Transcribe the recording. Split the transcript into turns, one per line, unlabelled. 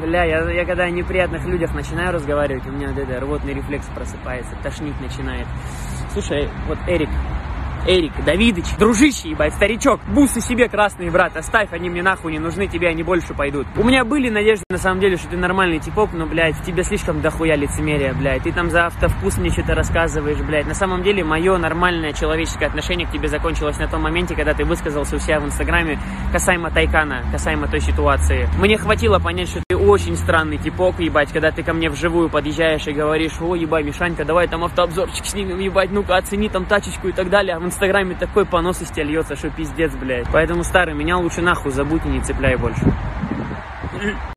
Бля, я когда о неприятных людях начинаю разговаривать, у меня вот это рвотный рефлекс просыпается, тошнить начинает. Слушай, вот Эрик, Давидыч, дружище, ебать, старичок, бусы себе красные, брат, оставь, они мне нахуй не нужны, тебе они больше пойдут. У меня были надежды, на самом деле, что ты нормальный типок, но, блядь, в тебе слишком дохуя лицемерия, блядь. Ты там за автовкус мне что-то рассказываешь, блядь. На самом деле, мое нормальное человеческое отношение к тебе закончилось на том моменте, когда ты высказался у себя в Инстаграме касаемо Тайкана, касаемо той ситуации. Мне хватило понять, что ты очень странный типок, ебать, когда ты ко мне вживую подъезжаешь и говоришь: о, ебать, Мишанька, давай там автообзорчик снимем, ебать, ну-ка, оцени там тачечку и так далее. В Инстаграме такой понос из тебя льется, что пиздец, блядь. Поэтому, старый, меня лучше нахуй забудь и не цепляй больше.